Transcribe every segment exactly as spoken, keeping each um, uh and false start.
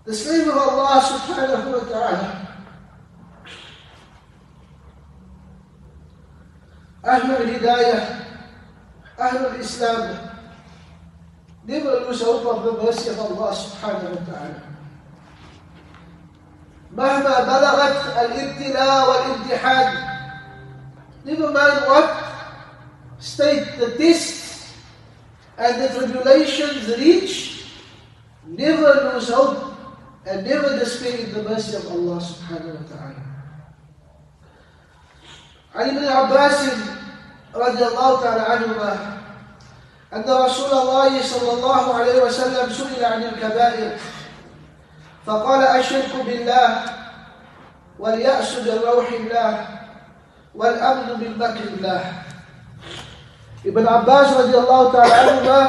the slave of Allah subhanahu wa ta'ala, Ahlul Hidayah, Ahlul Islam, never lose hope of the mercy of Allah subhanahu wa ta'ala. مهما بلغت الابتلاء والامتحان, never mind what state the tests and the tribulations reach, never lose hope and never despair in the mercy of Allah subhanahu wa ta'ala. عن ابن عباس رضي الله تعالى عنهما أن رسول الله صلى الله عليه وسلم سئل عن الكبائر فقال الشرك بالله واليأس من روح الله والأمن من مكر الله. Ibn Abbas radiallahu ta'ala anhuma,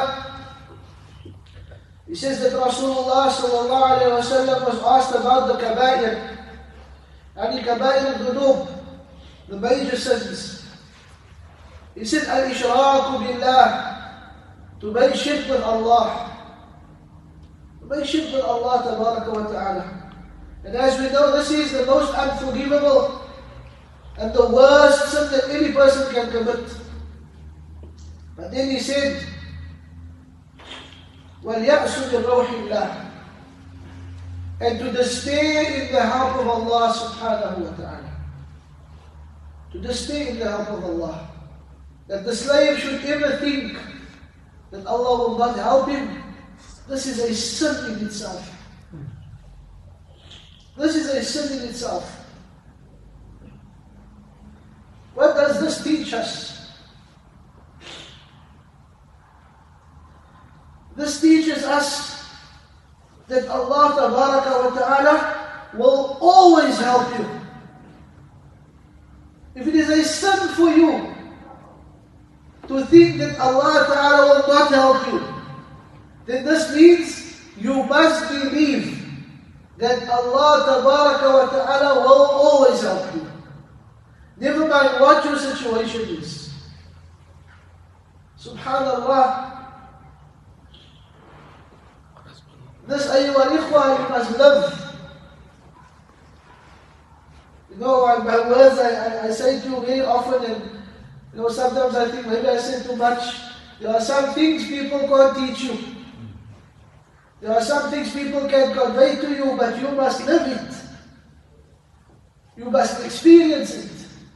he says that Rasulullah sallallahu alayhi wa sallam was asked about the kabair, and the kabair al-dhunub, the major sins. He said, al-ishraku billah, to make shirk with Allah. To make shirk with Allah tabaraka wa ta'ala. And as we know, this is the most unforgivable and the worst sin that any person can commit. But then he said, وَالْيَأْسُ مِنْ رَوْحِ اللَّهِ, and to despair in the help of Allah subhanahu wa ta'ala. To despair in the help of Allah. That the slave should ever think that Allah will not help him, this is a sin in itself. This is a sin in itself. What does this teach us? This teaches us that Allah tabaraka wa ta'ala will always help you. If it is a sin for you to think that Allah ta'ala will not help you, then this means you must believe that Allah tabaraka wa ta'ala will always help you. Never mind what your situation is. Subhanallah. This ayyuha al-ikhwa, you must live. You know, my words I, I, I say to you very often, and you know, sometimes I think maybe I say too much. There are some things people can't teach you. There are some things people can convey to you, but you must live it. You must experience it.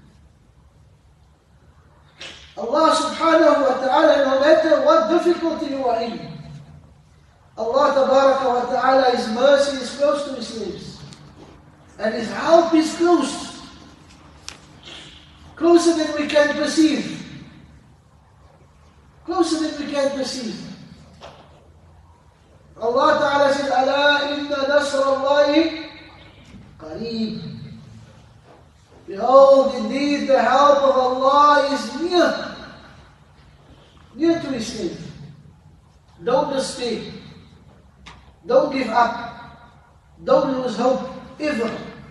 Allah subhanahu wa ta'ala, no matter what difficulty you are in, Allah tabaraka wa ta'ala, His mercy is close to His slaves. And His help is close. Closer than we can perceive. Closer than we can perceive. Allah ta'ala says, أَلَا إِنَّ نَصْرَ اللَّهِ قَرِيبٌ. Behold, indeed the help of Allah is near. Near to His slave. Don't despair. Don't give up. Don't lose hope ever.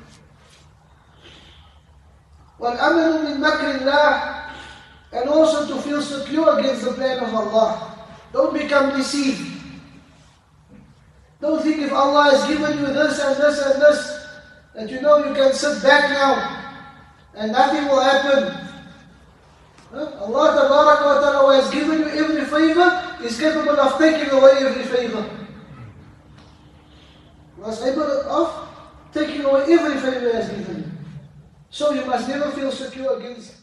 وَالْأَمَنُ مِنْ مَكْرِ اللَّهِ, and also to feel secure against the plan of Allah. Don't become deceived. Don't think if Allah has given you this and this and this, that you know you can sit back now and nothing will happen. Huh? Allah tabaraka wa ta'ala, who has given you every favor, is capable of taking away every favor. He was able of taking away every favor He has given you. So you must never feel secure against